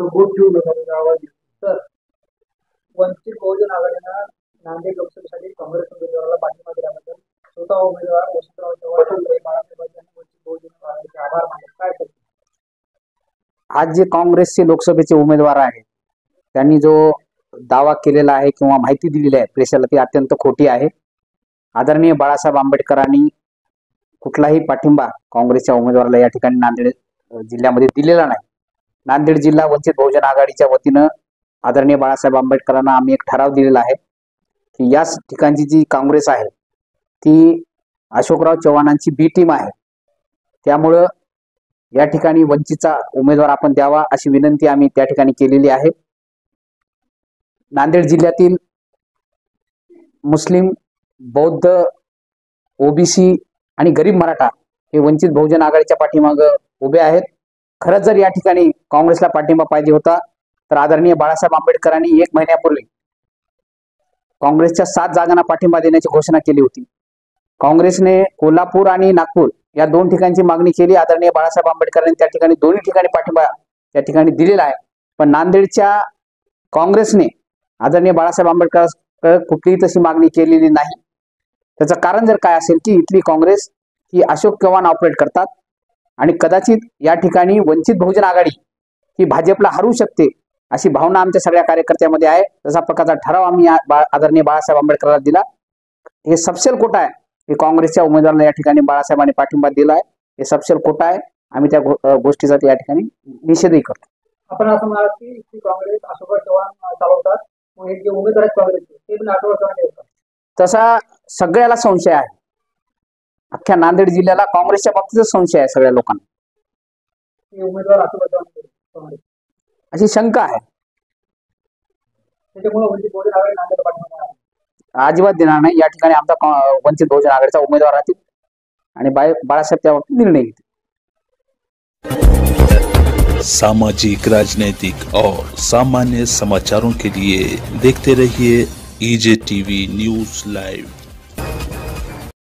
Booth ठेवून आवाज दिला. तर वंचित बहुजन आघाडीनं नांदेड लोकसभेसाठी काँग्रेस उमेदवाराला पाठिंबा दिल्याबद्दल स्वतः उमेदवार वसंतराव चव्हाण बाळासाहेब यांनी वंचित बहुजन आघाडीचे आभार मानले. काय करते आज जे काँग्रेसचे लोकसभेचे उमेदवार आहेत त्यांनी जो दावा केलेला आहे किंवा माहिती दिलेली आहे प्रेक्षकाला ती अत्यंत खोटी आहे. आदरणीय बाळासाहेब आंबेडकरांनी कुठलाही पाठिंबा काँग्रेसच्या उमेदवाराला या ठिकाणी नांदेड जिल्ह्यामध्ये दिलेला नाही. नांदेड जिल्हा वंचित बहुजन आघाडीच्या वतीनं आदरणीय बाळासाहेब आंबेडकरांना आम्ही एक ठराव दिलेला आहे की याच ठिकाणची जी काँग्रेस आहे ती अशोकराव चव्हाणांची बी टीम आहे. त्यामुळं या ठिकाणी वंचितचा उमेदवार आपण द्यावा अशी विनंती आम्ही त्या ठिकाणी केलेली आहे. नांदेड जिल्ह्यातील मुस्लिम, बौद्ध, ओबीसी आणि गरीब मराठा हे वंचित बहुजन आघाडीच्या पाठीमागं उभे आहेत. खरंच जर या ठिकाणी काँग्रेसला पाठिंबा पाहिजे होता तर आदरणीय बाळासाहेब आंबेडकरांनी 1 महिन्यापूर्वी काँग्रेसच्या 7 जागांना पाठिंबा देण्याची घोषणा केली होती. काँग्रेसने कोल्हापूर आणि नागपूर या 2 ठिकाणची मागणी केली. आदरणीय बाळासाहेब आंबेडकरांनी त्या ठिकाणी दोन्ही ठिकाणी पाठिंबा त्या ठिकाणी दिलेला आहे. पण नांदेडच्या काँग्रेसने आदरणीय बाळासाहेब आंबेडकर कुठलीही तशी मागणी केलेली नाही. त्याचं कारण जर काय असेल की इथली काँग्रेस ही अशोक चव्हाण ऑपरेट करतात आणि कदाचित या ठिकाणी वंचित बहुजन आघाडी ही भाजपला हरवू शकते अशी भावना आमच्या सगळ्या कार्यकर्त्यामध्ये आहे. तसा प्रकारचा ठराव आम्ही आदरणीय बाळासाहेब आंबेडकरांना दिला. हे सपशेल खोटा आहे की काँग्रेसच्या उमेदवाराला या ठिकाणी बाळासाहेबांनी पाठिंबा दिला आहे. हे सपशेल खोटा आहे. आम्ही त्या गोष्टीचा या ठिकाणी निषेधही करतो. आपण असं म्हणाल की काँग्रेस अशोकराव चव्हाण चालवतात, मग हे जे उमेदवार आहेत काँग्रेसचे ते पण अशोकराव चव्हाण होतात. तसा सगळ्याला संशय आहे. अख्ख्या नांदेड जिल्ह्याला काँग्रेसच्या बाबतीतच संशय आहे सगळ्या लोकांना. हे उमेदवार अशोकराव चव्हाण अशी शंका आहे. त्याच्यामुळे वंचित बहुजन आघाडी नांदेड पाठिंबा अजिबात देणार नाही. या ठिकाणी आमचा वंचित बहुजन आघाडीचा उमेदवार राहतील आणि बाळासाहेब त्या बाबतीत निर्णय घेतील. सामाजिक, राजनीतिक और सामान्य समाचारों के लिए देखते रहिए EJ TV न्यूज लाइव।